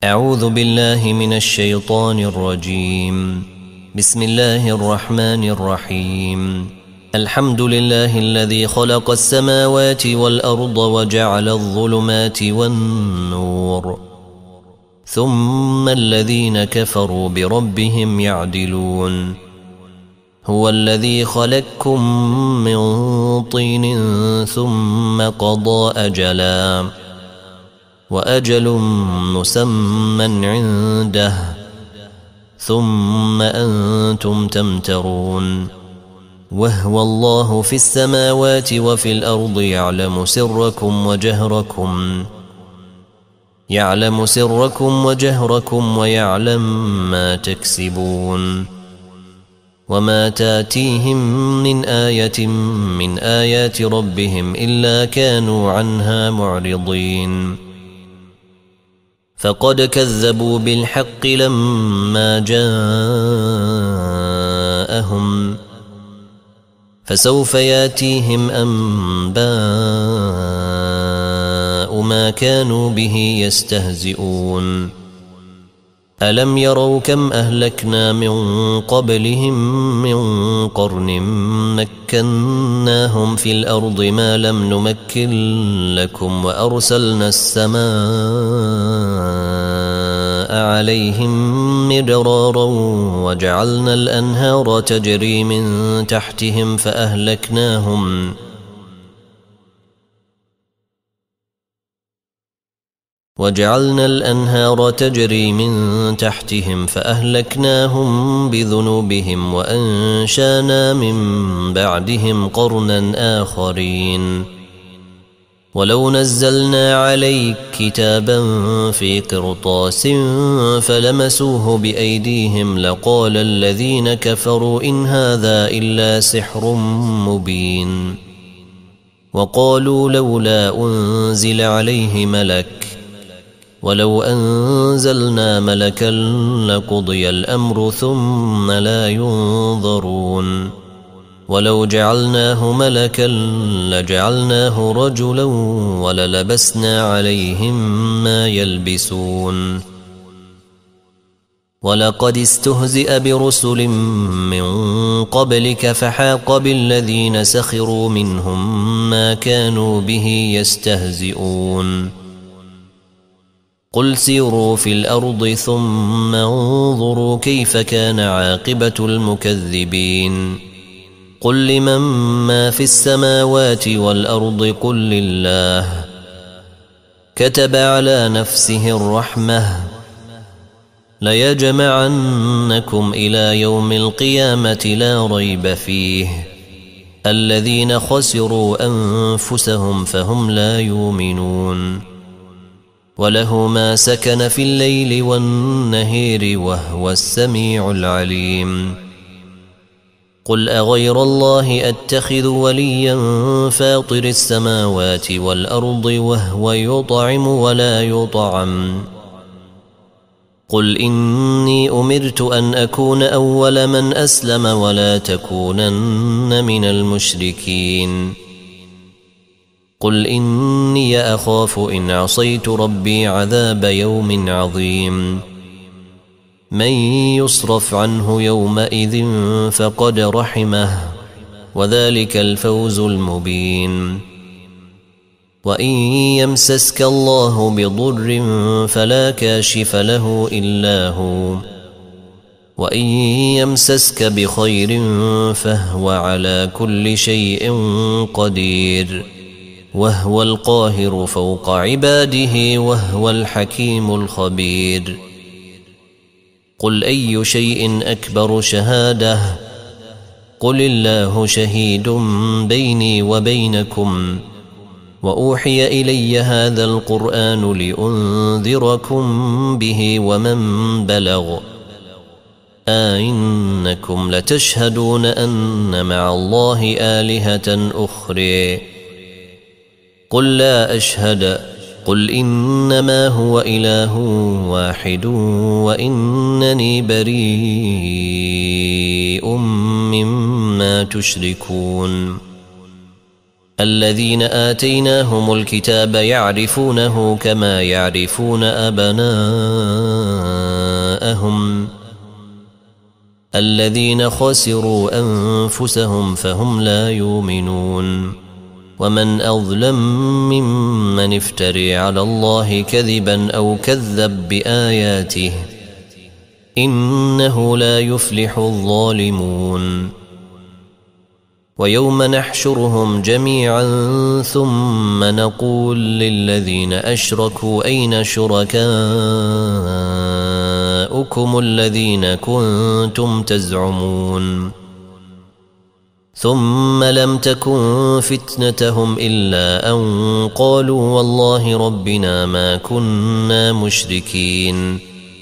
أعوذ بالله من الشيطان الرجيم. بسم الله الرحمن الرحيم. الحمد لله الذي خلق السماوات والأرض وجعل الظلمات والنور، ثم الذين كفروا بربهم يعدلون. هو الذي خلقكم من طين ثم قضى أجلا، وأجل مسمى عنده، ثم أنتم تمترون. وهو الله في السماوات وفي الأرض يعلم سركم وجهركم ويعلم ما تكسبون. وما تاتيهم من آية من آيات ربهم إلا كانوا عنها معرضين. فقد كذبوا بالحق لما جاءهم، فسوف ياتيهم أنباء ما كانوا به يستهزئون. ألم يروا كم أهلكنا من قبلهم من قرن مكناهم في الأرض ما لم نمكن لكم، وأرسلنا السماء عليهم مدرارا وجعلنا الأنهار تجري من تحتهم فأهلكناهم بذنوبهم، وأنشانا من بعدهم قرنا آخرين. ولو نزلنا عليك كتابا في قرطاس فلمسوه بأيديهم لقال الذين كفروا إن هذا إلا سحر مبين. وقالوا لولا أنزل عليه ملك، ولو أنزلنا ملكا لقضي الأمر ثم لا ينظرون. ولو جعلناه ملكا لجعلناه رجلا وللبسنا عليهم ما يلبسون. ولقد استهزئ برسل من قبلك فحاق بالذين سخروا منهم ما كانوا به يستهزئون. قل سيروا في الأرض ثم انظروا كيف كان عاقبة المكذبين. قل لمن ما في السماوات والأرض قل لله. كتب على نفسه الرحمة ليجمعنكم إلى يوم القيامة لا ريب فيه. الذين خسروا أنفسهم فهم لا يؤمنون. وله ما سكن في الليل والنهير وهو السميع العليم. قل أغير الله أتخذ وليا فاطر السماوات والأرض وهو يطعم ولا يطعم. قل إني أمرت أن أكون أول من أسلم ولا تكونن من المشركين. قل إني أخاف إن عصيت ربي عذاب يوم عظيم. من يصرف عنه يومئذ فقد رحمه، وذلك الفوز المبين. وإن يمسسك الله بضر فلا كاشف له إلا هو، وإن يمسسك بخير فهو على كل شيء قدير. وهو القاهر فوق عباده وهو الحكيم الخبير. قل أي شيء أكبر شهادة؟ قل الله شهيد بيني وبينكم. وأوحي إلي هذا القرآن لأنذركم به ومن بلغ. أئنكم لتشهدون أن مع الله آلهة أخرى؟ قل لا أشهد. قل إنما هو إله واحد وإنني بريء مما تشركون. الذين آتيناهم الكتاب يعرفونه كما يعرفون أبناءهم الذين خسروا أنفسهم فهم لا يؤمنون ومن أظلم ممن افتري على الله كذبا أو كذب بآياته إنه لا يفلح الظالمون ويوم نحشرهم جميعا ثم نقول للذين أشركوا أين شركاؤكم الذين كنتم تزعمون ثم لم تكن فتنتهم إلا أن قالوا والله ربنا ما كنا مشركين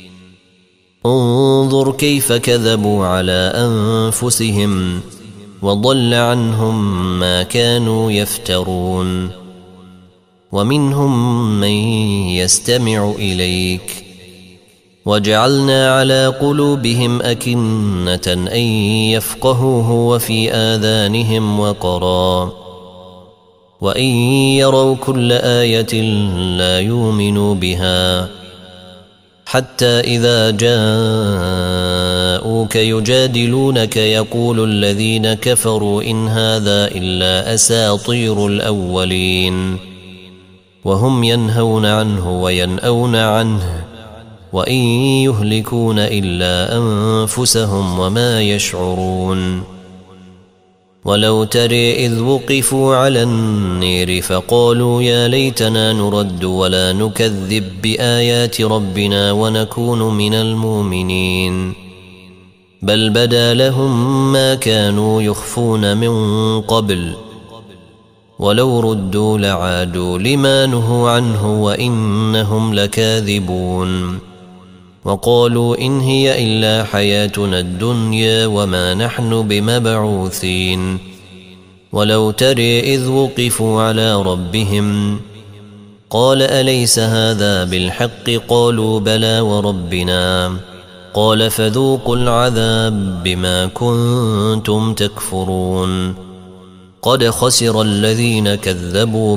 انظر كيف كذبوا على أنفسهم وضل عنهم ما كانوا يفترون ومنهم من يستمع إليك وجعلنا على قلوبهم أكنة أن يفقهوه وفي آذانهم وقرا وإن يروا كل آية لا يؤمنوا بها حتى إذا جاءوك يجادلونك يقول الذين كفروا إن هذا إلا أساطير الأولين وهم ينهون عنه وينأون عنه وإن يهلكون إلا أنفسهم وما يشعرون ولو ترى إذ وقفوا على النير فقالوا يا ليتنا نرد ولا نكذب بآيات ربنا ونكون من المؤمنين بل بدا لهم ما كانوا يخفون من قبل ولو ردوا لعادوا لما نهوا عنه وإنهم لكاذبون وقالوا إن هي إلا حياتنا الدنيا وما نحن بمبعوثين ولو ترى إذ وقفوا على ربهم قال أليس هذا بالحق قالوا بلى وربنا قال فذوقوا العذاب بما كنتم تكفرون قد خسر الذين كذبوا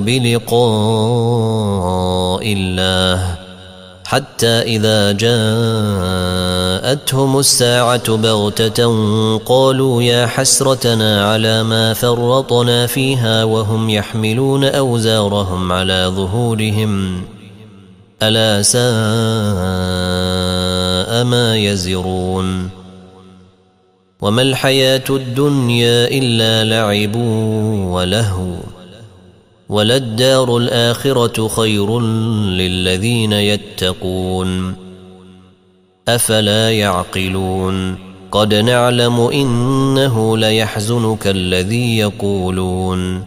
بلقاء الله حتى إذا جاءتهم الساعة بغتة قالوا يا حسرتنا على ما فرطنا فيها وهم يحملون أوزارهم على ظهورهم ألا ساء ما يزرون وما الحياة الدنيا إلا لعب ولهو وللدار الآخرة خير للذين يتقون أفلا يعقلون قد نعلم إنه ليحزنك الذي يقولون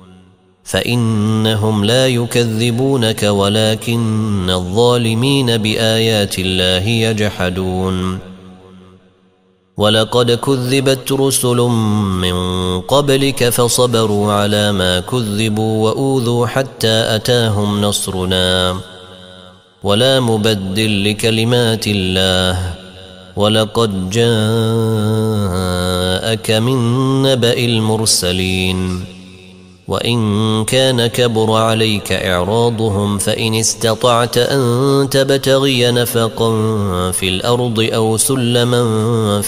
فإنهم لا يكذبونك ولكن الظالمين بآيات الله يجحدون ولقد كذبت رسل من قبلك فصبروا على ما كذبوا وأوذوا حتى أتاهم نصرنا ولا مبدل لكلمات الله ولقد جاءك من نبأ المرسلين وإن كان كبر عليك إعراضهم فإن استطعت أن تبتغي نفقا في الأرض أو سلما في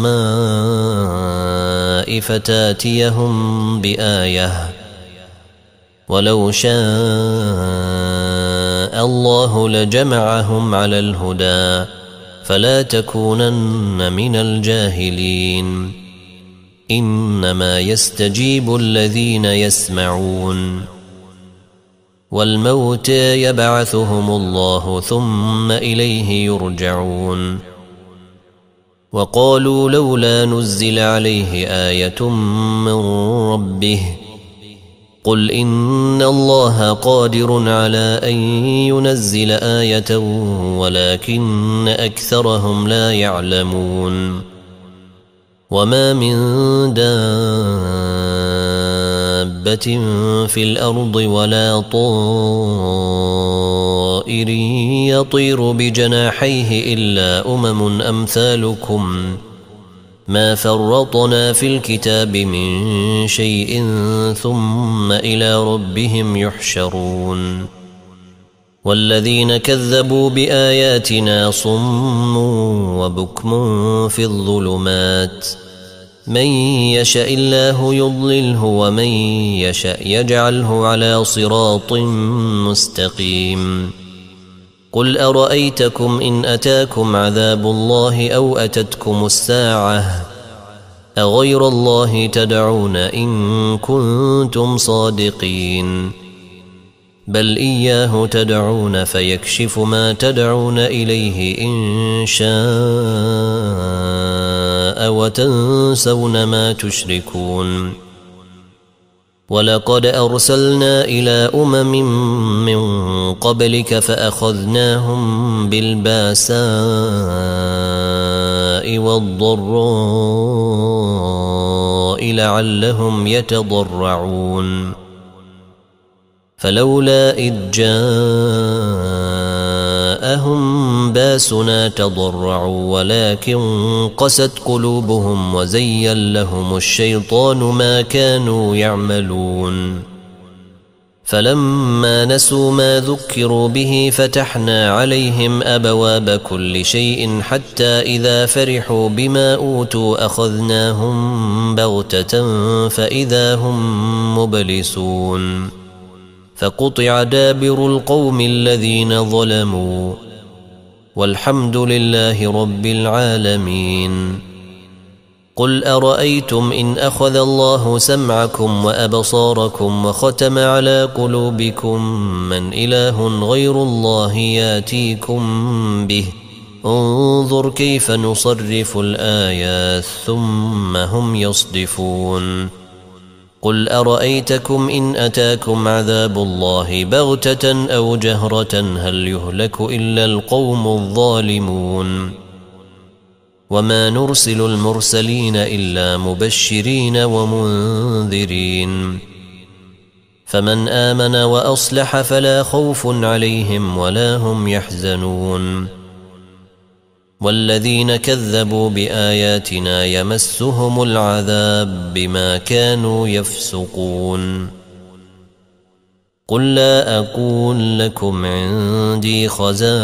السماء فتاتيهم بآية ولو شاء الله لجمعهم على الهدى فلا تكونن من الجاهلين إنما يستجيب الذين يسمعون والموتى يبعثهم الله ثم إليه يرجعون وقالوا لولا نزل عليه آية من ربه قل إن الله قادر على أن ينزل آية ولكن أكثرهم لا يعلمون وما من دابة في الأرض ولا طائر يطير بجناحيه إلا أمم أمثالكم ما فرطنا في الكتاب من شيء ثم إلى ربهم يحشرون والذين كذبوا بآياتنا صم وبكم في الظلمات من يشاء الله يضلله ومن يشاء يجعله على صراط مستقيم قل أرأيتكم إن أتاكم عذاب الله أو أتتكم الساعة أغير الله تدعون إن كنتم صادقين بل إياه تدعون فيكشف ما تدعون إليه إن شاء وتنسون ما تشركون ولقد أرسلنا إلى من قبلك فأخذناهم بالباساء والضراء لعلهم يتضرعون فلولا إذ جاءهم باسنا تضرعوا ولكن قست قلوبهم وزين لهم الشيطان ما كانوا يعملون فلما نسوا ما ذكروا به فتحنا عليهم أبواب كل شيء حتى إذا فرحوا بما أوتوا أخذناهم بغتة فإذا هم مبلسون فقطع دابر القوم الذين ظلموا والحمد لله رب العالمين قل أرأيتم إن أخذ الله سمعكم وأبصاركم وختم على قلوبكم من إله غير الله ياتيكم به انظر كيف نصرف الآيات ثم هم يصدفون قل أرأيتكم إن أتاكم عذاب الله بغتة أو جهرة هل يهلك إلا القوم الظالمون وما نرسل المرسلين إلا مبشرين ومنذرين فمن آمن وأصلح فلا خوف عليهم ولا هم يحزنون والذين كذبوا بآياتنا يمسهم العذاب بما كانوا يفسقون قل لا أقول لكم عندي خزائن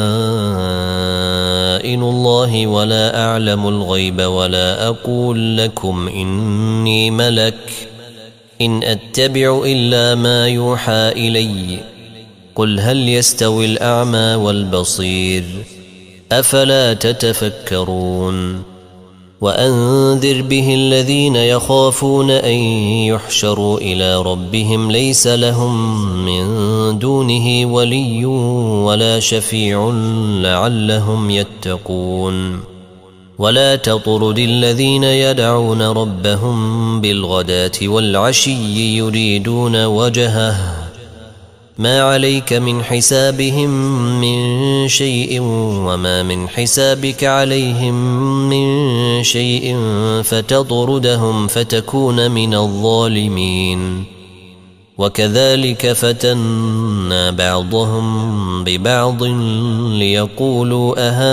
الله ولا أعلم الغيب ولا أقول لكم إني ملك إن أتبع إلا ما يوحى إلي قل هل يستوي الأعمى والبصير أفلا تتفكرون وأنذر به الذين يخافون أن يحشروا إلى ربهم ليس لهم من دونه ولي ولا شفيع لعلهم يتقون ولا تطرد الذين يدعون ربهم بالغداة والعشي يريدون وجهه ما عليك من حسابهم من شيء وما من حسابك عليهم من شيء فتطردهم فتكون من الظالمين وكذلك فتنا بعضهم ببعض ليقولوا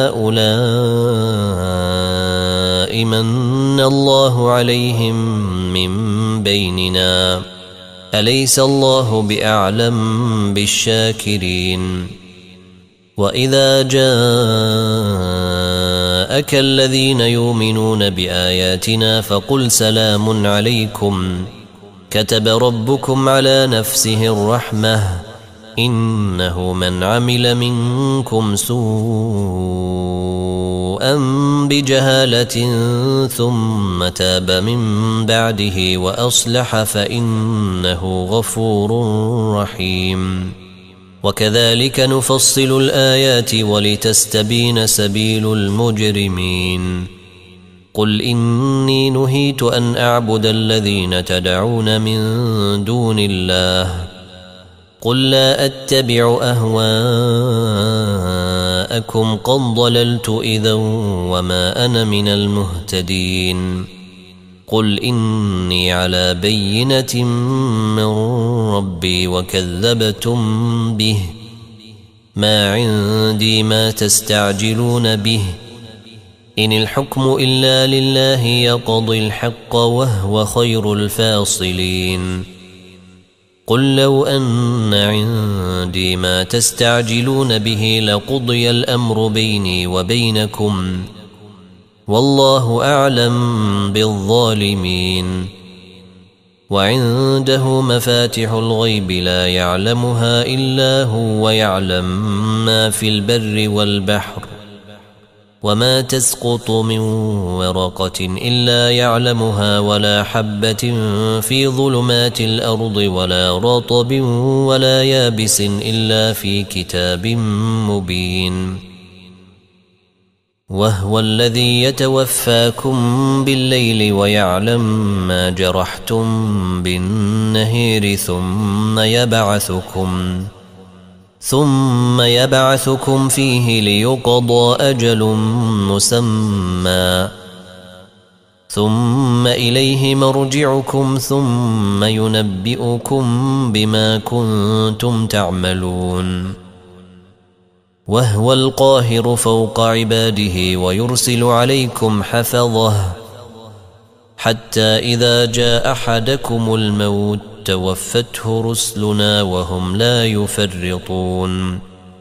أهؤلاء من الله عليهم من بيننا أليس الله بأعلم بالشاكرين وإذا جاءك الذين يؤمنون بآياتنا فقل سلام عليكم كتب ربكم على نفسه الرحمة إنه من عمل منكم سوءا بجهالة ثم تاب من بعده وأصلح فإنه غفور رحيم وكذلك نفصل الآيات ولتستبين سبيل المجرمين قل إني نهيت أن أعبد الذين تدعون من دون الله قل لا أتبع أهواءكم قد ضللت إذا وما أنا من المهتدين قل إني على بينة من ربي وكذبتم به ما عندي ما تستعجلون به إن الحكم إلا لله يقضي الحق وهو خير الفاصلين قل لو أن عندي ما تستعجلون به لقضي الأمر بيني وبينكم والله أعلم بالظالمين وعنده مفاتح الغيب لا يعلمها إلا هو ويعلم ما في البر والبحر وما تسقط من ورقة إلا يعلمها ولا حبة في ظلمات الأرض ولا رطب ولا يابس إلا في كتاب مبين وهو الذي يتوفاكم بالليل ويعلم ما جرحتم بالنهار ثم يبعثكم فيه ليقضى أجل مسمى ثم إليه مرجعكم ثم ينبئكم بما كنتم تعملون وهو القاهر فوق عباده ويرسل عليكم حفظه حتى إذا جاء أحدكم الموت توفته رسلنا وهم لا يفرطون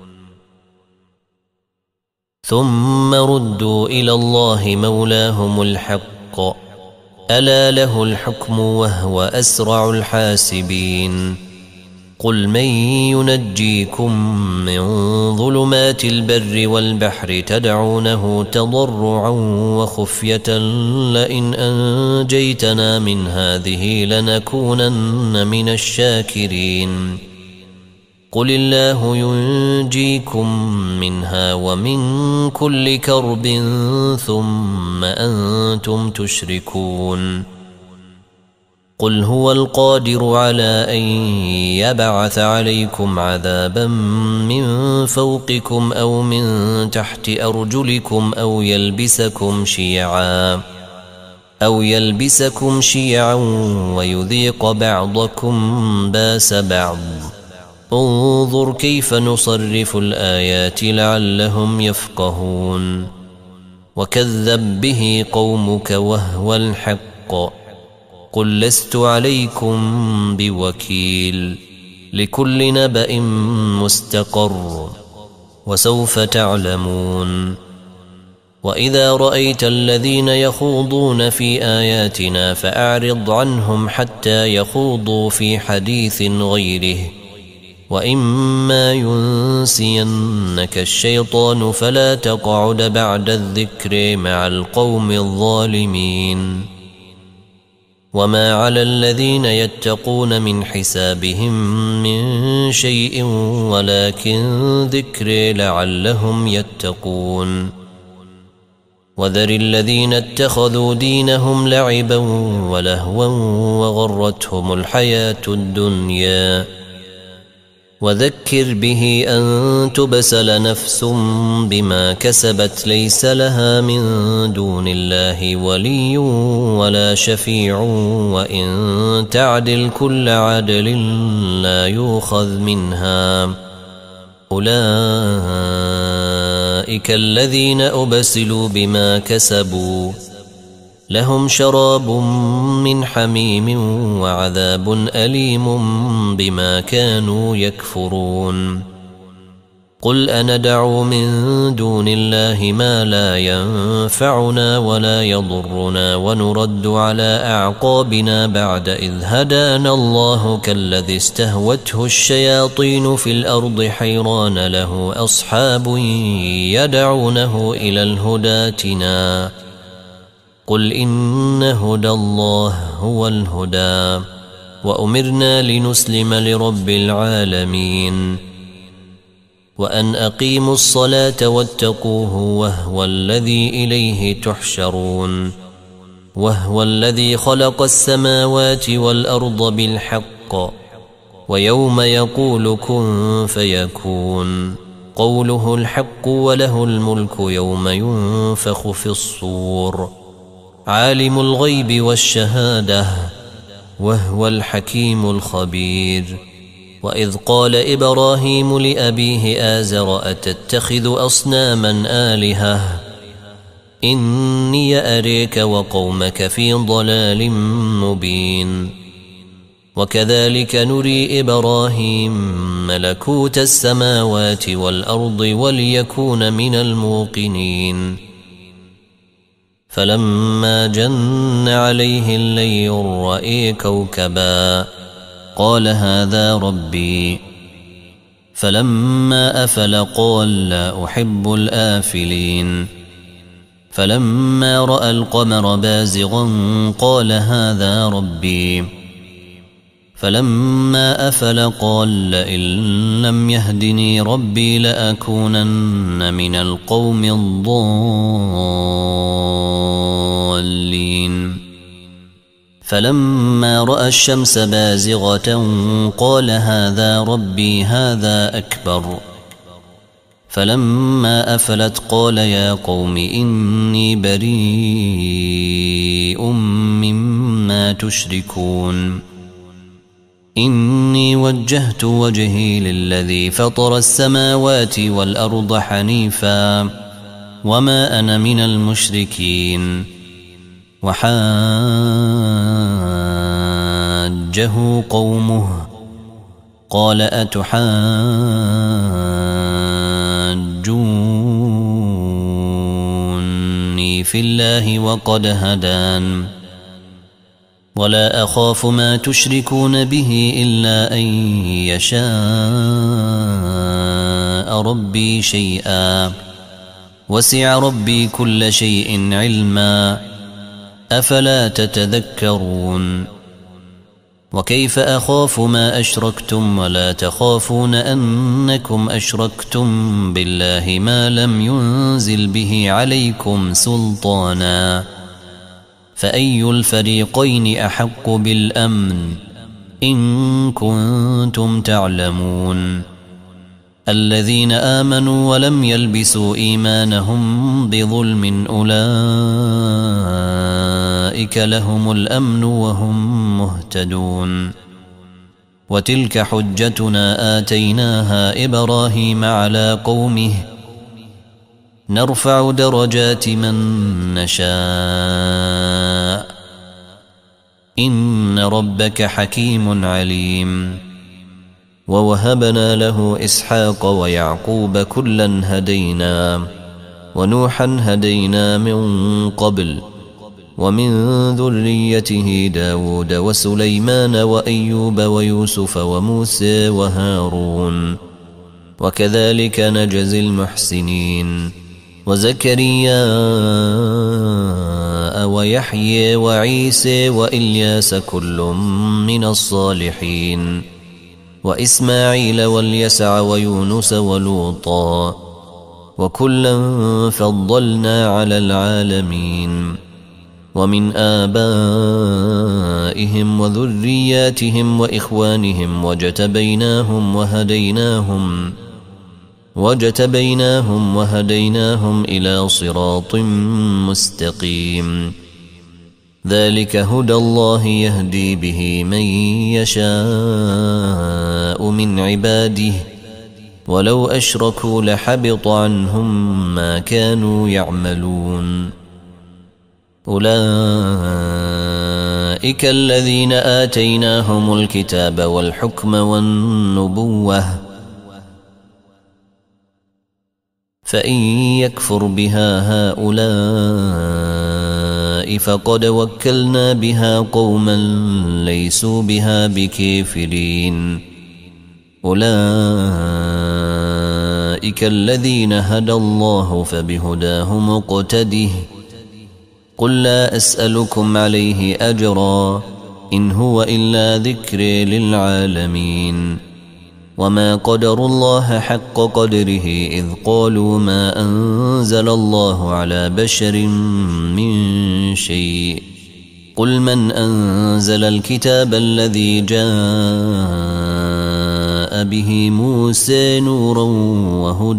ثم ردوا إلى الله مولاهم الحق ألا له الحكم وهو أسرع الحاسبين قل من ينجيكم من ظلمات البر والبحر تدعونه تضرعا وخفية لئن أنجيتنا من هذه لنكونن من الشاكرين قل الله ينجيكم منها ومن كل كرب ثم أنتم تشركون قل هو القادر على أن يبعث عليكم عذابا من فوقكم أو من تحت أرجلكم أو يلبسكم شيعا ويذيق بعضكم باس بعض انظر كيف نصرف الآيات لعلهم يفقهون وكذب به قومك وهو الحق قل لست عليكم بوكيل لكل نبأ مستقر وسوف تعلمون وإذا رأيت الذين يخوضون في آياتنا فأعرض عنهم حتى يخوضوا في حديث غيره وإما ينسينك الشيطان فلا تقعد بعد الذكر مع القوم الظالمين وما على الذين يتقون من حسابهم من شيء ولكن ذكر لعلهم يتقون وذر الذين اتخذوا دينهم لعبا ولهوا وغرتهم الحياة الدنيا وذكر به أن تبسل نفس بما كسبت ليس لها من دون الله ولي ولا شفيع وإن تعدل كل عدل لا يؤخذ منها أولئك الذين أبسلوا بما كسبوا لهم شراب من حميم وعذاب أليم بما كانوا يكفرون قل أندعو من دون الله ما لا ينفعنا ولا يضرنا ونرد على أعقابنا بعد إذ هدانا الله كالذي استهوته الشياطين في الأرض حيران له أصحاب يدعونه إلى الهدى ائتنا قل إن هدى الله هو الهدى وأمرنا لنسلم لرب العالمين وأن أقيموا الصلاة واتقوه وهو الذي إليه تحشرون وهو الذي خلق السماوات والأرض بالحق ويوم يقول كن فيكون قوله الحق وله الملك يوم ينفخ في الصور عالم الغيب والشهادة وهو الحكيم الخبير وإذ قال إبراهيم لأبيه آزر أتتخذ أصناما آلهة إني أريك وقومك في ضلال مبين وكذلك نري إبراهيم ملكوت السماوات والأرض وليكون من الموقنين فلما جن عليه الليل رأى كوكبا قال هذا ربي فلما أفل قال لا أحب الآفلين فلما رأى القمر بازغا قال هذا ربي فلما أفل قال لئن لم يهدني ربي لأكونن من القوم الضالين فلما رأى الشمس بازغة قال هذا ربي هذا أكبر فلما أفلت قال يا قوم إني بريء مما تشركون إني وجهت وجهي للذي فطر السماوات والأرض حنيفا وما أنا من المشركين وحاجه قومه قال أتحاجوني في الله وقد هدان ولا أخاف ما تشركون به إلا أن يشاء ربي شيئا وسع ربي كل شيء علما أفلا تتذكرون وكيف أخاف ما أشركتم ولا تخافون أنكم أشركتم بالله ما لم ينزل به عليكم سلطانا فأي الفريقين أحق بالأمن إن كنتم تعلمون الذين آمنوا ولم يلبسوا إيمانهم بظلم أولئك لهم الأمن وهم مهتدون وتلك حجتنا آتيناها إبراهيم على قومه نرفع درجات من نشاء إن ربك حكيم عليم ووهبنا له إسحاق ويعقوب كلا هدينا ونوحا هدينا من قبل ومن ذريته داود وسليمان وأيوب ويوسف وموسى وهارون وكذلك نجزي المحسنين وزكريا ويحيى وعيسى وإلياس كل من الصالحين وإسماعيل واليسع ويونس ولوطا وكلا فضلنا على العالمين ومن آبائهم وذرياتهم وإخوانهم وجتبيناهم وهديناهم إلى صراط مستقيم ذلك هدى الله يهدي به من يشاء من عباده ولو أشركوا لحبط عنهم ما كانوا يعملون أولئك الذين آتيناهم الكتاب والحكم والنبوة فإن يكفر بها هؤلاء فقد وكلنا بها قوما ليسوا بها بكافرين أولئك الذين هدى الله فبهداه مقتده قل لا أسألكم عليه أجرا إن هو إلا ذكر للعالمين وما قدروا الله حق قدره إذ قالوا ما أنزل الله على بشر من شيء قل من أنزل الكتاب الذي جاء به موسى نورا وهدى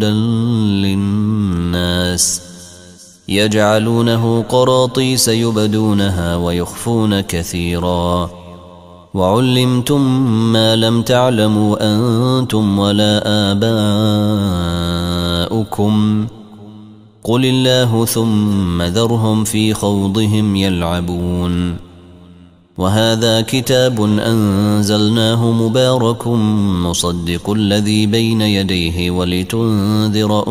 للناس يجعلونه قراطيس يبدونها ويخفون كثيرا وعلمتم ما لم تعلموا أنتم ولا آباؤكم قل الله ثم ذرهم في خوضهم يلعبون. وهذا كتاب أنزلناه مبارك مصدق الذي بين يديه ولتنذر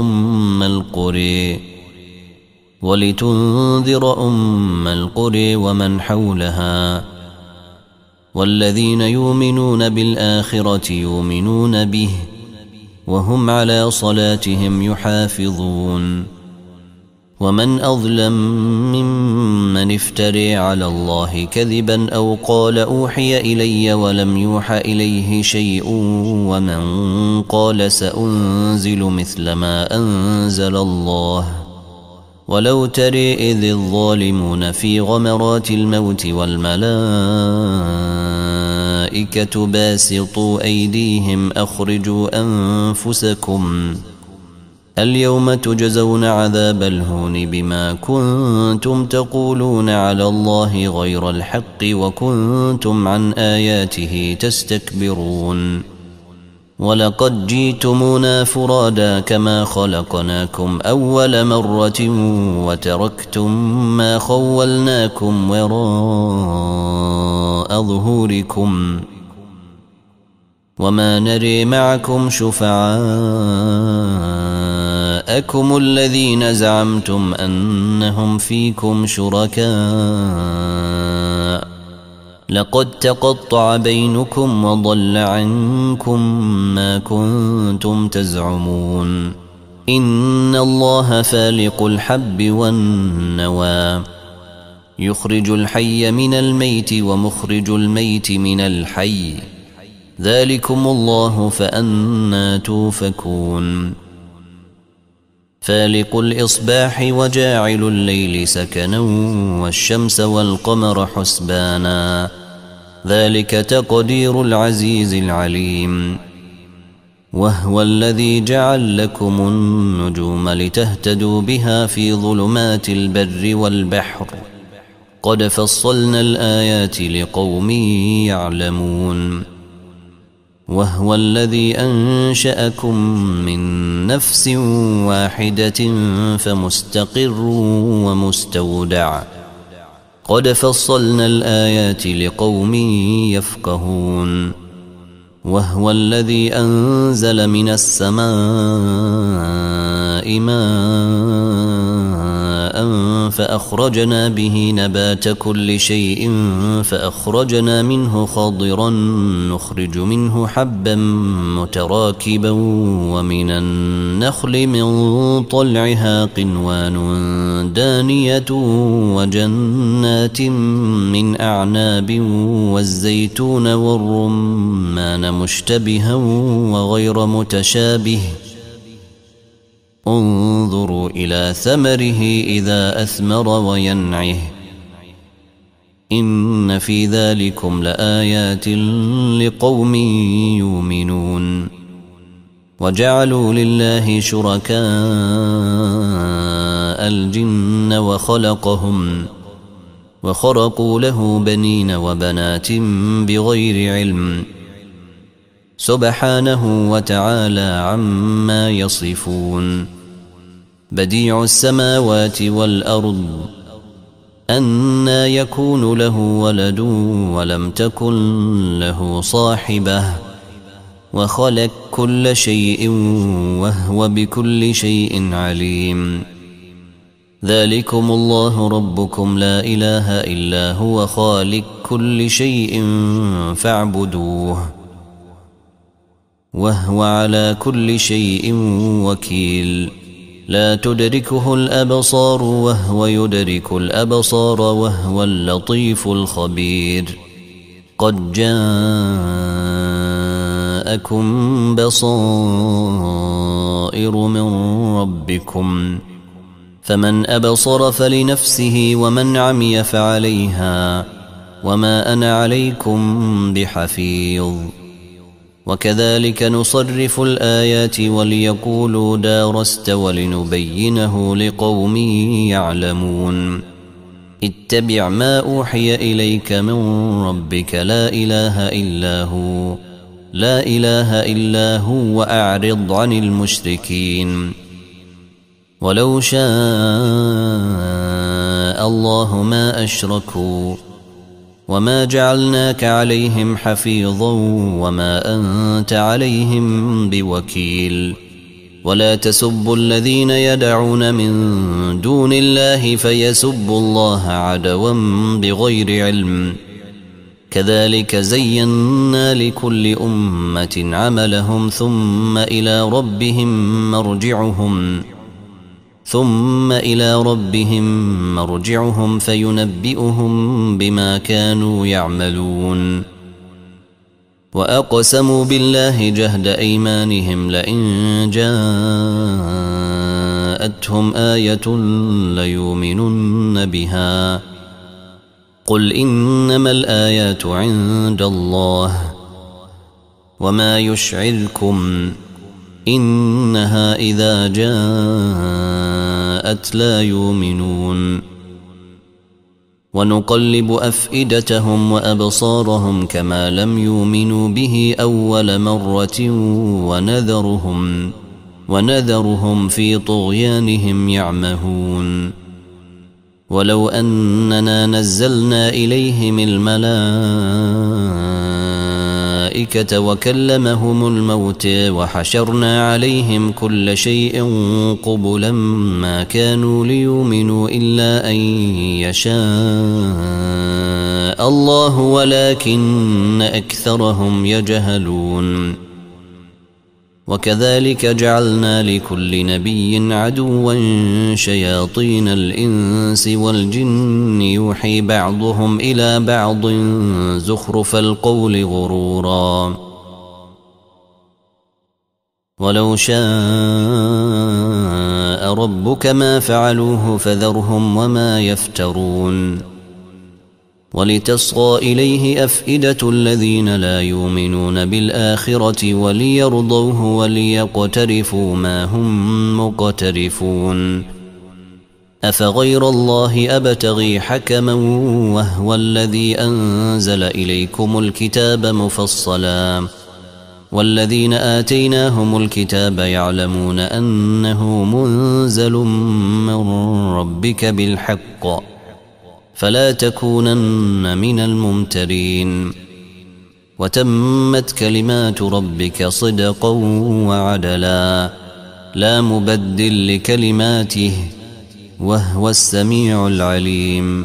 أم القرى ومن حولها والذين يؤمنون بالآخرة يؤمنون به وهم على صلاتهم يحافظون. ومن أظلم ممن افتري على الله كذبا أو قال أوحي إلي ولم يوح إليه شيء ومن قال سأنزل مثل ما أنزل الله. ولو تري إذ الظالمون في غمرات الموت والملائكة باسطوا أيديهم أخرجوا أنفسكم اليوم تجزون عذاب الهون بما كنتم تقولون على الله غير الحق وكنتم عن آياته تستكبرون. ولقد جئتمونا فرادا كما خلقناكم أول مرة وتركتم ما خولناكم وراء ظهوركم وما نري معكم شفعاءكم الذين زعمتم أنهم فيكم شركاء لقد تقطع بينكم وضل عنكم ما كنتم تزعمون. إن الله فالق الحب والنوى يخرج الحي من الميت ومخرج الميت من الحي ذلكم الله فأنى توفكون. فالق الإصباح وجاعل الليل سكنا والشمس والقمر حسبانا ذلك تقدير العزيز العليم. وهو الذي جعل لكم النجوم لتهتدوا بها في ظلمات البر والبحر قد فصلنا الآيات لقوم يعلمون. وهو الذي أنشأكم من نفس واحدة فمستقر ومستودع قد فصلنا الآيات لقوم يفقهون. وهو الذي أنزل من السماء ماء فأخرجنا به نبات كل شيء فأخرجنا منه خضرا نخرج منه حبا متراكبا ومن النخل من طلعها قنوان دانية وجنات من أعناب والزيتون والرمان مشتبها وغير متشابه انظروا إلى ثمره إذا أثمر وينعه إن في ذلكم لآيات لقوم يؤمنون. وجعلوا لله شركاء الجن وخرقوا له بنين وبنات بغير علم سبحانه وتعالى عما يصفون. بديع السماوات والأرض أنى يكون له ولد ولم تكن له صاحبة وخلق كل شيء وهو بكل شيء عليم. ذلكم الله ربكم لا إله إلا هو خالق كل شيء فاعبدوه وهو على كل شيء وكيل. لا تدركه الأبصار وهو يدرك الأبصار وهو اللطيف الخبير. قد جاءكم بصائر من ربكم فمن أبصر فلنفسه ومن عمي فعليها وما أنا عليكم بحفيظ. وكذلك نصرف الآيات وليقولوا دارست ولنبينه لقوم يعلمون. اتبع ما أوحي إليك من ربك لا إله إلا هو وأعرض عن المشركين. ولو شاء الله ما أشركوا وما جعلناك عليهم حفيظا وما أنت عليهم بوكيل ولا تسبوا الذين يدعون من دون الله فيسبوا الله عدوا بغير علم كذلك زينا لكل أمة عملهم ثم إلى ربهم مرجعهم فينبئهم بما كانوا يعملون وأقسموا بالله جهد أيمانهم لئن جاءتهم آية ليؤمنن بها قل إنما الآيات عند الله وما يشعركم إنها إذا جاءت لا يؤمنون ونقلب أفئدتهم وأبصارهم كما لم يؤمنوا به أول مرة ونذرهم في طغيانهم يعمهون ولو أننا نزلنا إليهم الملائكة وكلمهم الموت وحشرنا عليهم كل شيء قبلا ما كانوا ليؤمنوا إلا أن يشاء الله ولكن أكثرهم يجهلون وكذلك جعلنا لكل نبي عدوا شياطين الإنس والجن يوحي بعضهم إلى بعض زخرف القول غرورا ولو شاء ربك ما فعلوه فذرهم وما يفترون ولتصغى إليه أفئدة الذين لا يؤمنون بالآخرة وليرضوه وليقترفوا ما هم مقترفون أفغير الله أبتغي حكما وهو الذي أنزل إليكم الكتاب مفصلا والذين آتيناهم الكتاب يعلمون أنه منزل من ربك بالحق فلا تكونن من الممترين وتمت كلمات ربك صدقا وعدلا لا مبدل لكلماته وهو السميع العليم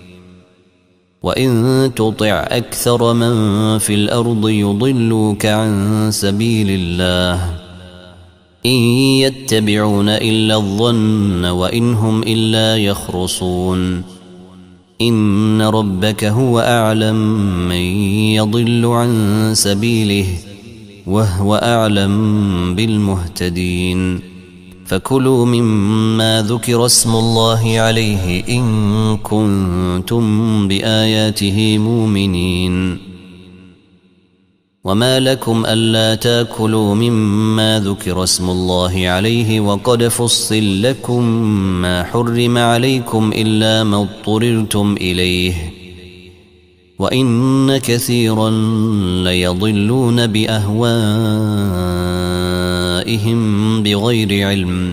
وإن تطع أكثر من في الأرض يضلوك عن سبيل الله إن يتبعون إلا الظن وإن هم إلا يخرصون إن ربك هو أعلم من يضل عن سبيله وهو أعلم بالمهتدين فكلوا مما ذكر اسم الله عليه إن كنتم بآياته مؤمنين وما لكم ألا تاكلوا مما ذكر اسم الله عليه وقد فصل لكم ما حرم عليكم إلا ما اضطررتم إليه وإن كثيرا ليضلون بأهوائهم بغير علم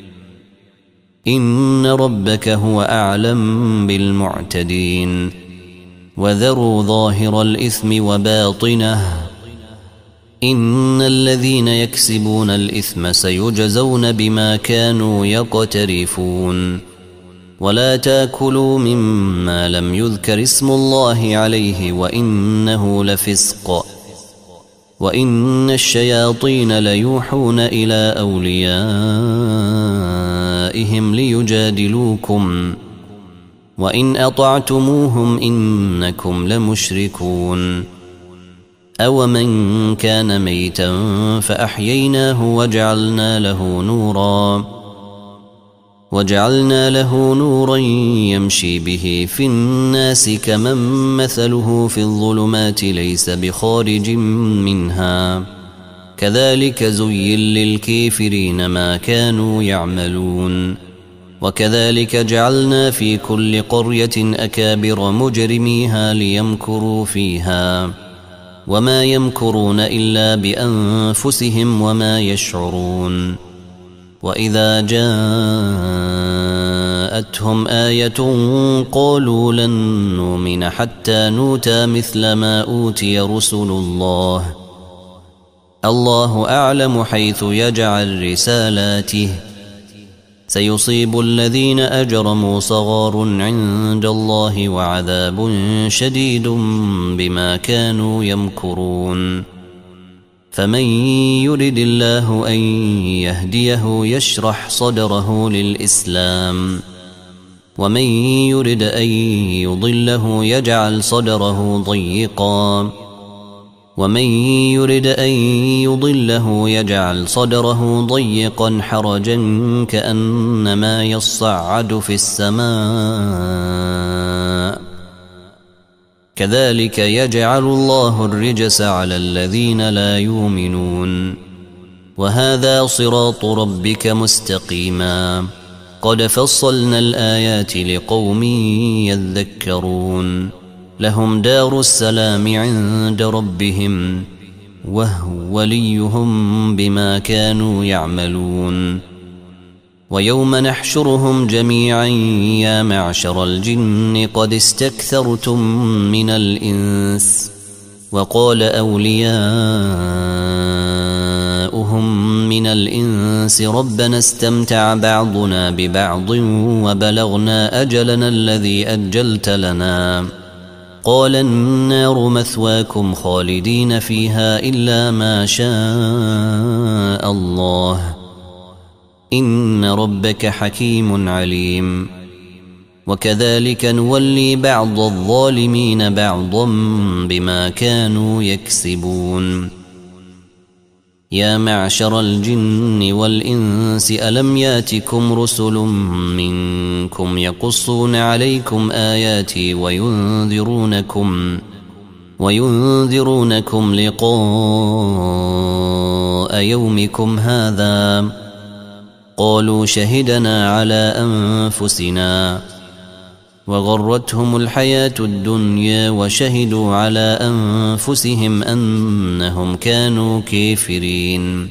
إن ربك هو أعلم بالمعتدين وذروا ظاهر الإثم وباطنه إن الذين يكسبون الإثم سيجزون بما كانوا يقترفون ولا تاكلوا مما لم يذكر اسم الله عليه وإنه لفسق وإن الشياطين ليوحون إلى أوليائهم ليجادلوكم وإن أطعتموهم إنكم لمشركون أومن كان ميتا فأحييناه وجعلنا له نورا يمشي به في الناس كمن مثله في الظلمات ليس بخارج منها كذلك زين للكافرين ما كانوا يعملون وكذلك جعلنا في كل قرية أكابر مجرميها ليمكروا فيها وما يمكرون إلا بأنفسهم وما يشعرون وإذا جاءتهم آية قالوا لن نؤمن حتى نؤتى مثل ما أوتي رسل الله الله أعلم حيث يجعل رسالاته سيصيب الذين أجرموا صغار عند الله وعذاب شديد بما كانوا يمكرون فمن يرد الله أن يهديه يشرح صدره للإسلام ومن يرد أن يضله يجعل صدره ضيقا ومن يرد أن يضله يجعل صدره ضيقا حرجا كأنما يصعد في السماء كذلك يجعل الله الرجس على الذين لا يؤمنون وهذا صراط ربك مستقيما قد فصلنا الآيات لقوم يذكرون لهم دار السلام عند ربهم وهو وليهم بما كانوا يعملون ويوم نحشرهم جميعا يا معشر الجن قد استكثرتم من الإنس وقال أولياؤهم من الإنس ربنا استمتع بعضنا ببعض وبلغنا أجلنا الذي أجلت لنا قال النار مثواكم خالدين فيها إلا ما شاء الله إن ربك حكيم عليم وكذلك نولي بعض الظالمين بعضا بما كانوا يكسبون يا معشر الجن والإنس ألم ياتكم رسل منكم يقصون عليكم آياتي وينذرونكم لقاء يومكم هذا قالوا شهدنا على أنفسنا وغرتهم الحياة الدنيا وشهدوا على أنفسهم أنهم كانوا كافرين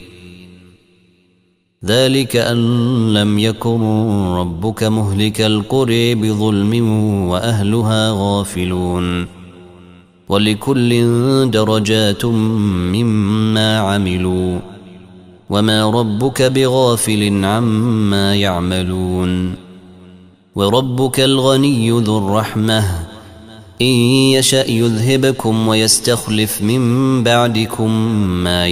ذلك أن لم يكن ربك مهلك القرى بظلم وأهلها غافلون ولكل درجات مما عملوا وما ربك بغافل عما يعملون وربك الغني ذو الرحمة إن يشأ يذهبكم ويستخلف من بعدكم ما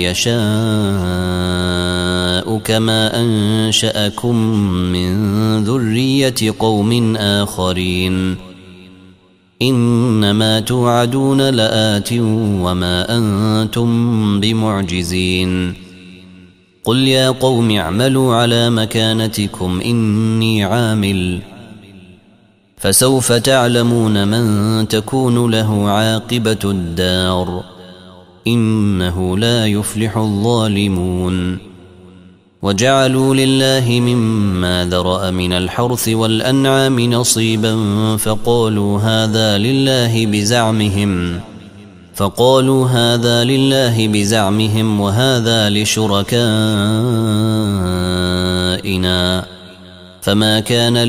يشاء كما أنشأكم من ذرية قوم آخرين إنما توعدون لآت وما أنتم بمعجزين قل يا قوم اعملوا على مكانتكم إني عامل فسوف تعلمون من تكون له عاقبة الدار إنه لا يفلح الظالمون وجعلوا لله مما ذرأ من الحرث والأنعام نصيبا فقالوا هذا لله بزعمهم وهذا لشركائنا فما كان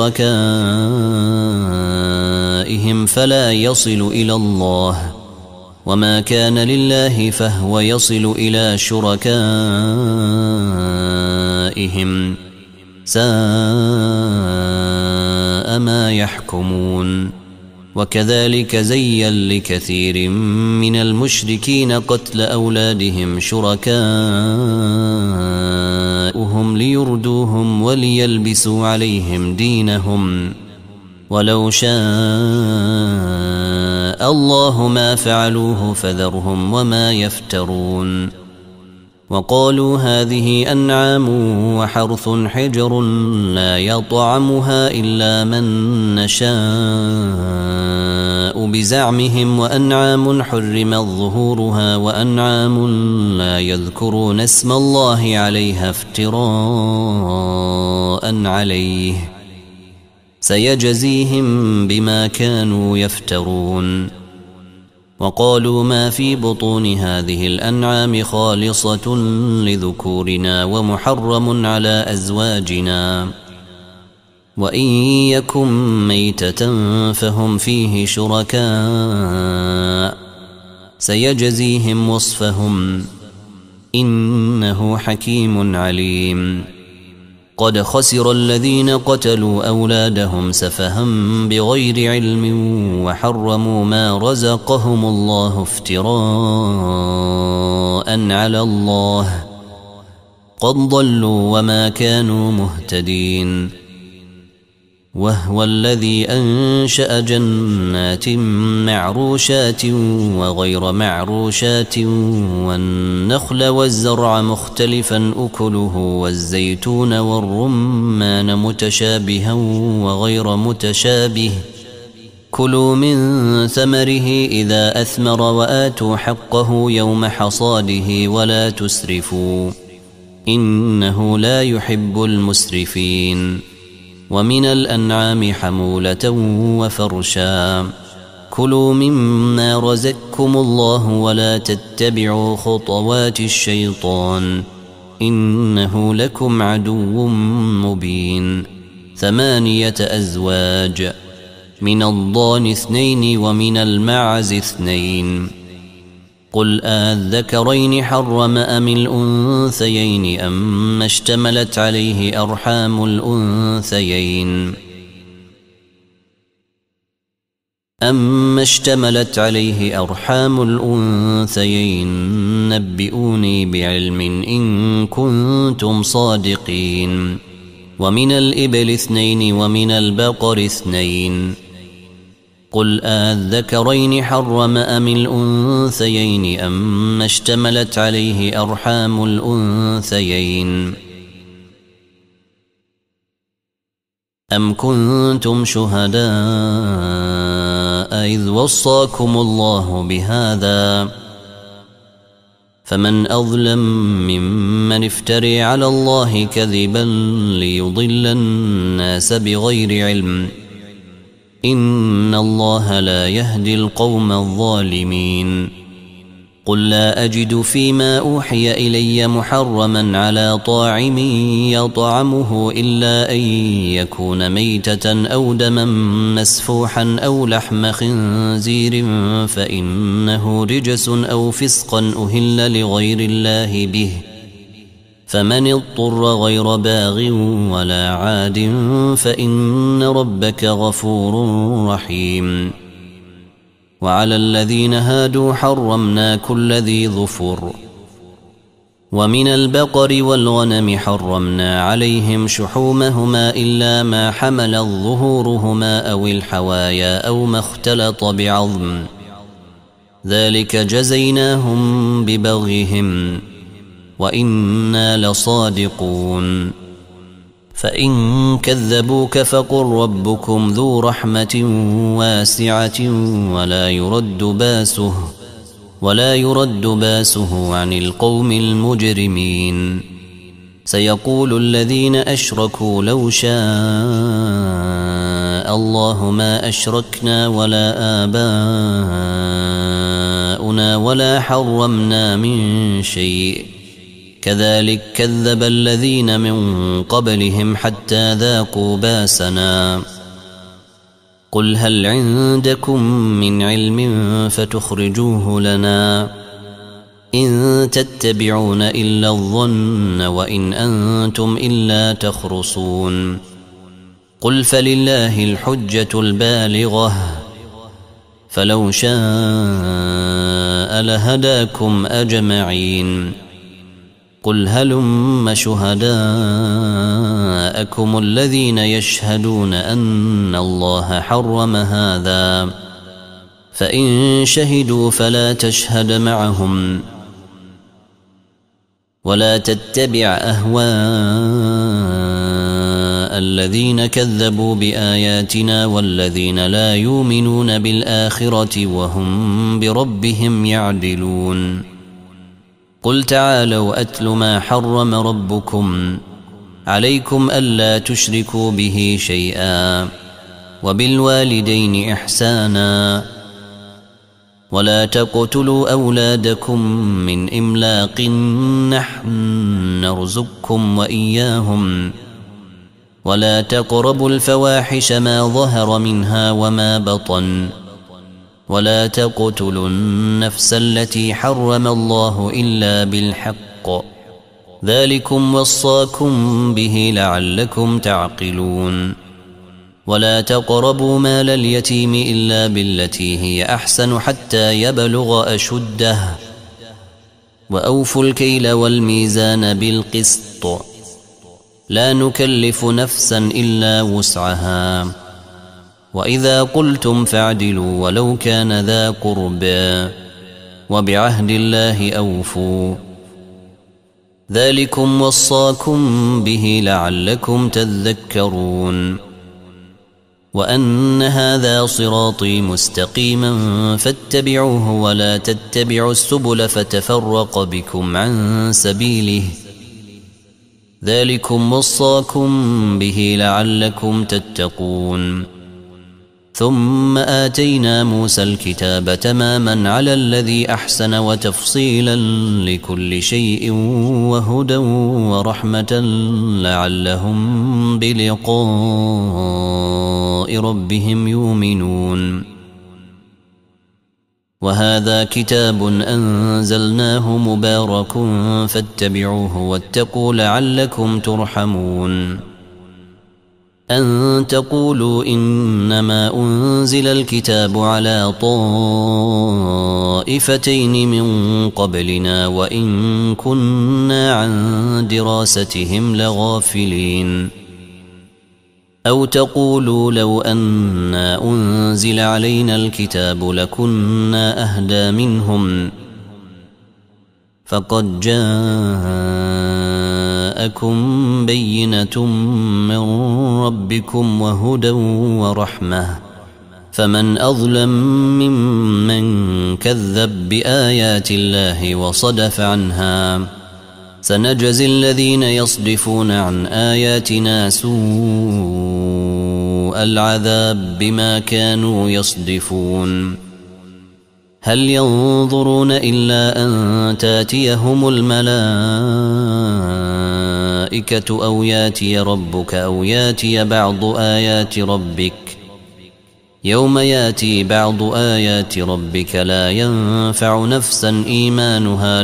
لشركائهم فلا يصل إلى الله وما كان لله فهو يصل إلى شركائهم ساء ما يحكمون وكذلك زين لكثير من المشركين قتل أولادهم شركاؤهم ليردوهم وليلبسوا عليهم دينهم ولو شاء الله ما فعلوه فذرهم وما يفترون وقالوا هذه أنعام وحرث حجر لا يطعمها إلا من نشاء بزعمهم وأنعام حرمت ظهورها وأنعام لا يذكرون اسم الله عليها افتراء عليه سيجزيهم بما كانوا يفترون وقالوا ما في بطون هذه الأنعام خالصة لذكورنا ومحرم على أزواجنا وإن يكن ميتة فهم فيه شركاء سيجزيهم وصفهم إنه حكيم عليم. قد خسر الذين قتلوا أولادهم سفها بغير علم وحرموا ما رزقهم الله افتراء على الله قد ضلوا وما كانوا مهتدين. وهو الذي أنشأ جنات معروشات وغير معروشات والنخل والزرع مختلفا أكله والزيتون والرمان متشابها وغير متشابه كلوا من ثمره إذا أثمر وآتوا حقه يوم حصاده ولا تسرفوا إنه لا يحب المسرفين. ومن الأنعام حمولة وفرشا كلوا مما رزقكم الله ولا تتبعوا خطوات الشيطان إنه لكم عدو مبين. 8 أزواج من الضأن 2 ومن المعز 2 قل آذكرين حرم أم الأنثيين أما اشتملت عليه أرحام الأنثيين نبئوني بعلم إن كنتم صادقين. ومن الإبل 2 ومن البقر 2 قل آذكرين حرم أم الأنثيين أما اشتملت عليه أرحام الأنثيين أم كنتم شهداء إذ وصاكم الله بهذا فمن أظلم ممن افتري على الله كذبا ليضل الناس بغير علم إن الله لا يهدي القوم الظالمين. قل لا أجد فيما أوحي إلي محرما على طاعم يطعمه إلا أن يكون ميتة أو دما مسفوحا أو لحم خنزير فإنه رجس أو فسقا أهل لغير الله به فمن اضطر غير باغ ولا عاد فإن ربك غفور رحيم. وعلى الذين هادوا حرمنا كل ذي ظفر ومن البقر والغنم حرمنا عليهم شحومهما إلا ما حملت ظهورهما أو الحوايا أو ما اختلط بعظم ذلك جزيناهم ببغيهم وإنا لصادقون. فإن كذبوك فقل ربكم ذو رحمة واسعة ولا يرد باسه عن القوم المجرمين. سيقول الذين أشركوا لو شاء الله ما أشركنا ولا آباؤنا ولا حرمنا من شيء كذلك كذب الذين من قبلهم حتى ذاقوا باسنا. قل هل عندكم من علم فتخرجوه لنا إن تتبعون إلا الظن وإن أنتم إلا تخرصون. قل فلله الحجة البالغة فلو شاء لهداكم أجمعين. قل هلم شهداءكم الذين يشهدون أن الله حرم هذا فإن شهدوا فلا تشهد معهم ولا تتبع أهواء الذين كذبوا بآياتنا والذين لا يؤمنون بالآخرة وهم بربهم يعدلون. قل تعالوا أتل ما حرم ربكم عليكم ألا تشركوا به شيئا وبالوالدين إحسانا ولا تقتلوا أولادكم من إملاق نحن نرزقكم وإياهم ولا تقربوا الفواحش ما ظهر منها وما بطن ولا تقتلوا النفس التي حرم الله إلا بالحق ذلكم وصاكم به لعلكم تعقلون ولا تقربوا مال اليتيم إلا بالتي هي أحسن حتى يبلغ أشده وأوفوا الكيل والميزان بالقسط لا نكلف نفسا إلا وسعها وإذا قلتم فاعدلوا ولو كان ذا قربى وبعهد الله أوفوا ذلكم وصاكم به لعلكم تذكرون وأن هذا صراطي مستقيما فاتبعوه ولا تتبعوا السبل فتفرق بكم عن سبيله ذلكم وصاكم به لعلكم تتقون ثم آتينا موسى الكتاب تماما على الذي أحسن وتفصيلا لكل شيء وهدى ورحمة لعلهم بلقاء ربهم يؤمنون وهذا كتاب أنزلناه مبارك فاتبعوه واتقوا لعلكم ترحمون أن تقولوا إنما أنزل الكتاب على طائفتين من قبلنا وإن كنا عن دراستهم لغافلين أو تقولوا لو أنا أنزل علينا الكتاب لكنا أهدى منهم فقد جاءكم بينة من ربكم وهدى ورحمة فمن أظلم ممن كذب بآيات الله وصدف عنها سنجزي الذين يصدفون عن آياتنا سوء العذاب بما كانوا يصدفون هل ينظرون إلا أن تاتيهم الملائكة أو ياتي ربك أو ياتي بعض آيات ربك يوم ياتي بعض آيات ربك لا ينفع نفسا إيمانها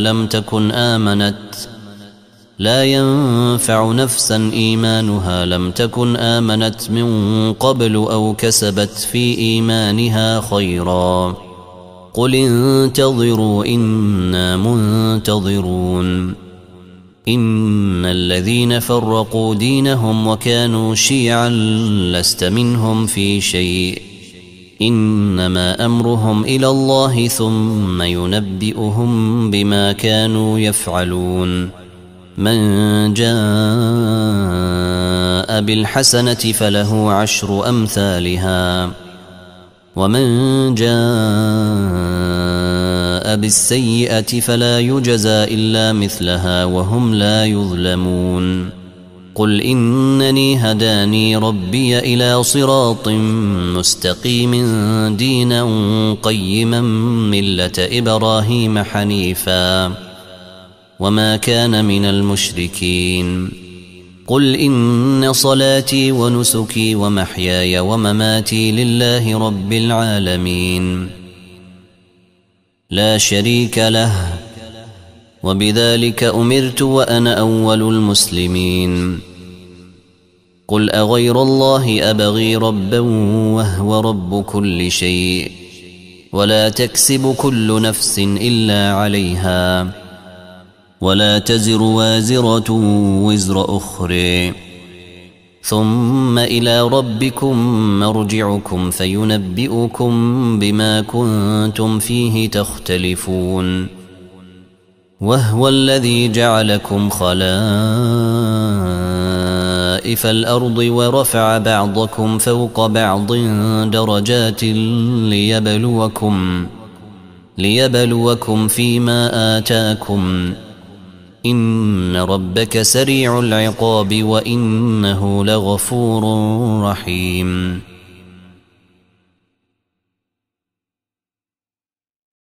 لم تكن آمنت من قبل أو كسبت في إيمانها خيرا قل انتظروا إنا منتظرون إن الذين فرقوا دينهم وكانوا شيعا لست منهم في شيء إنما أمرهم إلى الله ثم ينبئهم بما كانوا يفعلون من جاء بالحسنة فله 10 أمثالها ومن جاء بالسيئة فلا يجزى إلا مثلها وهم لا يظلمون قل إنني هداني ربي إلى صراط مستقيم دينا قيما ملة إبراهيم حنيفا وما كان من المشركين قل إن صلاتي ونسكي ومحياي ومماتي لله رب العالمين لا شريك له وبذلك أمرت وأنا أول المسلمين قل أغير الله أبغي ربا وهو رب كل شيء ولا تكسب كل نفس إلا عليها ولا تزر وازرة وزر أخرى ثم إلى ربكم مرجعكم فينبئكم بما كنتم فيه تختلفون وهو الذي جعلكم خلائف الأرض ورفع بعضكم فوق بعض درجات ليبلوكم فيما آتاكم إن ربك سريع العقاب وإنه لغفور رحيم